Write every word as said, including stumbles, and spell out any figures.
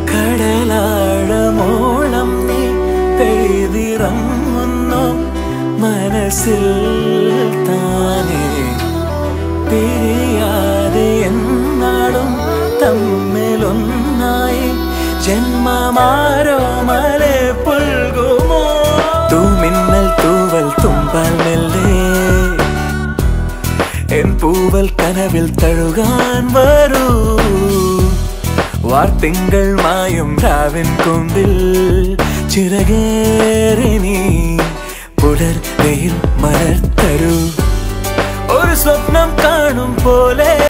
കടലാഴമോളം നീ പെയ്തിറങ്ങുന്നു മനസ്സിൽ താനേ പിരിയാതെ എന്നാളും തമ്മിലൊന്നായി ജന്മമാരോ മലെ പുൽകുമോ തൂമിന്നൽ തൂവൽ തുമ്പാൽ മെല്ലെ എൻ പൂവൽ കനവിൽ തഴുകാൻ വരൂ വാർത്തിങ്കൾ മായും രാവിൻ കൊമ്പിൽ ചിറകേറി നീ പുലർവെയിൽ മലർത്തരൂ ഒരു സ്വപ്നം കാണും പോലെ